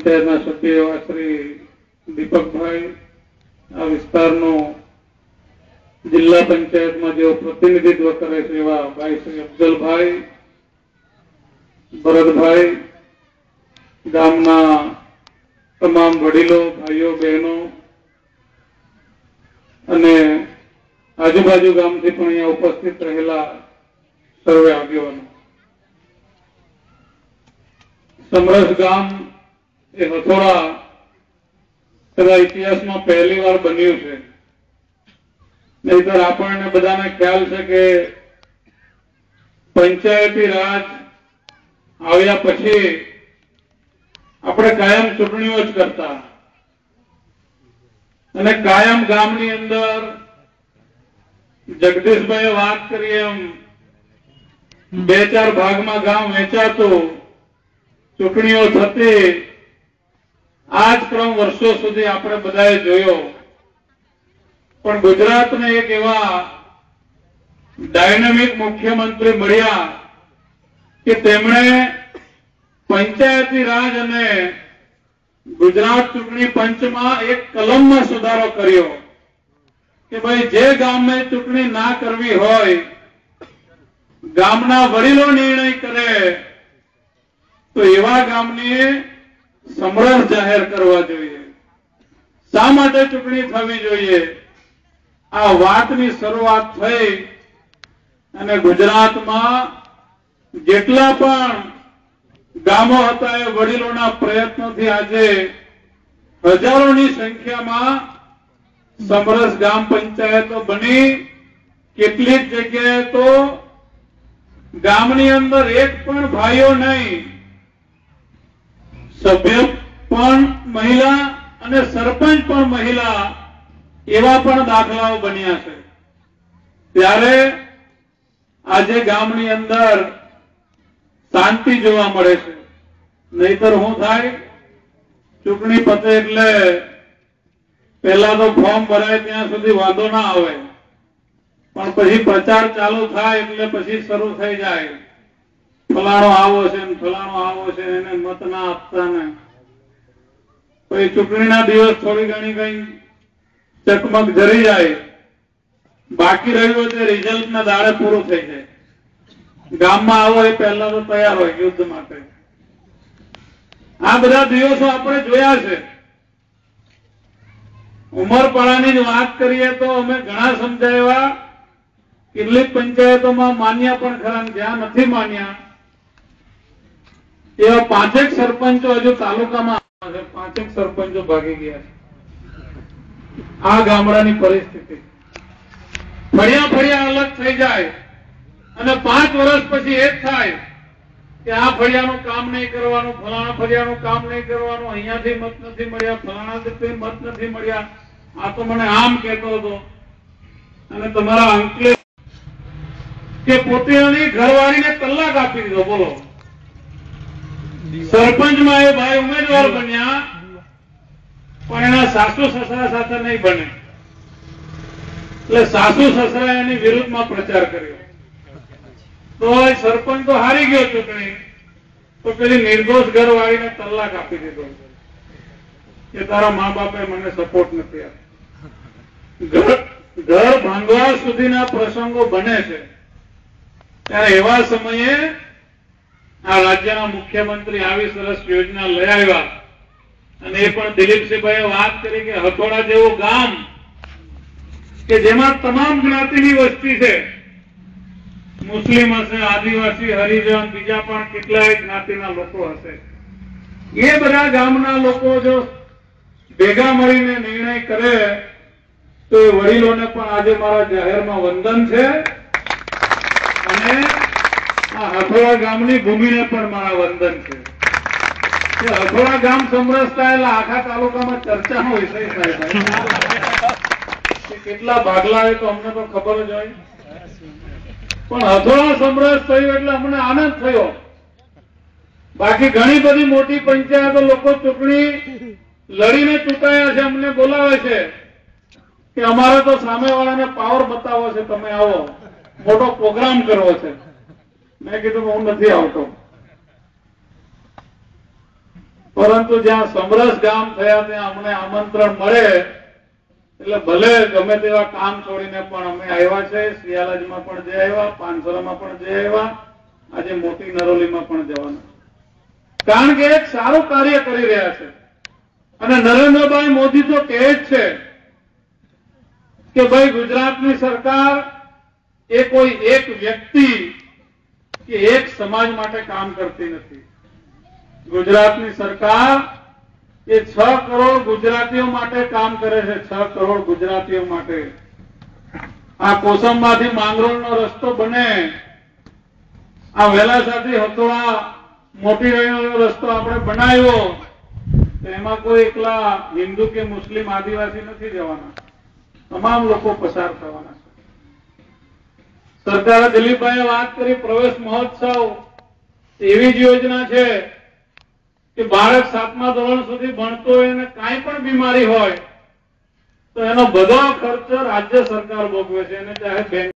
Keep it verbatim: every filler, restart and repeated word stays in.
પંચાયતના સભ્ય એવા શ્રી દીપકભાઈ, આ વિસ્તારનો જિલ્લા પંચાયતમાં જેઓ પ્રતિનિધિત્વ કરે છે એવા ભાઈ શ્રી અફજલભાઈ, ભરતભાઈ, ગામના તમામ વડીલો, ભાઈઓ, બહેનો અને આજુબાજુ ગામથી પણ અહીંયા ઉપસ્થિત રહેલા સર્વે આગેવાનો. સમરસ ગામ એ હથોડા કદાચ ઇતિહાસમાં પહેલી વાર બન્યું છે. નહીતર આપણને બધાને ખ્યાલ છે કે પંચાયતી રાજ આવ્યા પછી આપણે કાયમ ચૂંટણીઓ જ કરતા અને કાયમ ગામની અંદર જગદીશભાઈએ વાત કરી એમ બે ચાર ભાગમાં ગામ વેચાતું, ચૂંટણીઓ થતી. આ જ ક્રમ વર્ષો સુધી આપણે બધાએ જોયો. પણ ગુજરાતને એક એવા ડાયનેમિક મુખ્યમંત્રી મળ્યા કે તેમણે પંચાયતી રાજ અને ગુજરાત ચૂંટણી પંચમાં એક કલમમાં સુધારો કર્યો કે ભાઈ જે ગામને ચૂંટણી ના કરવી હોય, ગામના વડીલો નિર્ણય કરે તો એવા ગામને સમરસ જાહેર કરવા જોઈએ. શા માટે ચૂંટણી થવી જોઈએ? આ વાતની શરૂઆત થઈ અને ગુજરાતમાં જેટલા પણ ગામો હતા એ વડીલોના પ્રયત્નોથી આજે હજારોની સંખ્યામાં સમરસ ગ્રામ પંચાયતો બની. કેટલીક જગ્યાએ તો ગામની અંદર એક પણ ભાઈઓ નહીં, સભ્ય પણ મહિલા અને સરપંચ પણ મહિલા, એવા પણ દાખલાઓ બન્યા છે. ત્યારે આજે ગામની અંદર શાંતિ જોવા મળે છે. નહીતર શું થાય, ચૂંટણી પતે એટલે પહેલા તો ફોર્મ ભરાય ત્યાં સુધી વાંધો ના આવે, પણ પછી પ્રચાર ચાલુ થાય એટલે પછી શરૂ થઈ જાય, ફલાણો આવો છે ને ફલાણો આવો છે, એને મત ના આપતા ને. પછી ચૂંટણીના દિવસ થોડી ઘણી કઈ ચકમક જરી જાય, બાકી રહ્યું હોય તે રિઝલ્ટના દાડે પૂરું થઈ જાય. ગામમાં આવો એ પહેલા તો તૈયાર હોય યુદ્ધ માટે. આ બધા દિવસો આપણે જોયા છે. ઉમરપાડાની જ વાત કરીએ તો અમે ઘણા સમજાવ્યા. કેટલીક પંચાયતોમાં માન્યા પણ ખરા, જ્યાં નથી માન્યા એવા પાંચેક સરપંચો હજુ તાલુકામાં આવે છે. પાંચેક સરપંચો ભાગી ગયા છે. આ ગામડાની પરિસ્થિતિ. ફળિયા ફળિયા અલગ થઈ જાય અને પાંચ વર્ષ પછી એ જ થાય કે આ ફળિયાનું કામ નહીં કરવાનું, ફલાણા ફળિયાનું કામ નહીં કરવાનું, અહીંયાથી મત નથી મળ્યા, ફલાણાથી મત નથી મળ્યા, આ તો મને આમ કહેતો હતો. અને તમારા અંકલે કે પોતાની ઘરવાળીને કલાક આપી દીધો. બોલો, સરપંચમાં એ ભાઈ ઉમેદવાર બન્યા પણ એના સાસુ સસરા સાથે નહીં બને, એટલે સાસુ સસરા એની વિરુદ્ધમાં પ્રચાર કર્યો. તો સરપંચ તો હારી ગયો ચૂંટણી, તો પેલી નિર્દોષ ઘરવાળીને તલાક આપી દીધો કે તારા મા બાપે મને સપોર્ટ નથી આપ્યો. ઘર ભાંગવા સુધીના પ્રસંગો બને છે. ત્યારે એવા સમયે આ રાજ્યના મુખ્યમંત્રી આવી સરસ યોજના લઈ આવ્યા અને એ પણ દિલીપસિંહભાઈએ વાત કરી કે હથોડા જેવું ગામ કે જેમાં તમામ જ્ઞાતિની વસ્તી છે, મુસ્લિમ હશે, આદિવાસી, હરિજન, બીજા પણ કેટલાય જ્ઞાતિના લોકો હશે. એ બધા ગામના લોકો જો ભેગા મળીને નિર્ણય કરે તો એ વડીલોને પણ આજે મારા જાહેરમાં વંદન છે અને આ હથોડા ગામની ભૂમિને પણ મારા વંદન છે. હથોડા ગામ સમરસતા એટલે આખા તાલુકામાં ચર્ચાનો વિષય થાય. કેટલા ભાગલા હોય તો અમને તો ખબર જ હોય, પણ હથોડા સમરસ થયું એટલે અમને આનંદ થયો. બાકી ઘણી બધી મોટી પંચાયતો લોકો ચૂંટણી લડીને ચૂંટાયા છે, અમને બોલાવે છે કે અમારે તો સામેવાળાને પાવર બતાવો છે, તમે આવો, મોટો પ્રોગ્રામ કરવો છે. મેં કીધું હું નથી આવતો. પરંતુ જ્યાં સમરસ ગામ થયા ત્યાં અમને આમંત્રણ મળે એટલે ભલે ગમે તેવા કામ છોડીને પણ અમે આવ્યા છે. સિયાલજમાં પણ જઈ આવ્યા, પાનસરામાં પણ જઈ આવ્યા, આજે મોટી નરોલીમાં પણ જવાના, કારણ કે એક સારું કાર્ય કરી રહ્યા છે. અને નરેન્દ્રભાઈ મોદી તો કહે જ છે કે ભાઈ ગુજરાતની સરકાર એ કોઈ એક વ્યક્તિ કે એક સમાજ માટે કામ કરતી નથી. ગુજરાતની સરકાર એ છ કરોડ ગુજરાતીઓ માટે કામ કરે છે. છ કરોડ ગુજરાતીઓ માટે. આ કોસંબાથી માંગરોળનો રસ્તો બને, આ વેલાસાથી હથોડા મોટી રહીનો રસ્તો આપણે બનાવ્યો, તો એમાં કોઈ એકલા હિન્દુ કે મુસ્લિમ આદિવાસી નથી જવાના, તમામ લોકો પસાર થવાના છે. સરકારે દિલીપભાઈએ વાત કરી પ્રવેશ મહોત્સવ, એવી જ યોજના છે કે બાળક સાતમા ધોરણ સુધી ભણતો હોય અને કાંઈ પણ બીમારી હોય તો એનો બધો ખર્ચ રાજ્ય સરકાર ભોગવે છે, એને ચાહે બેંક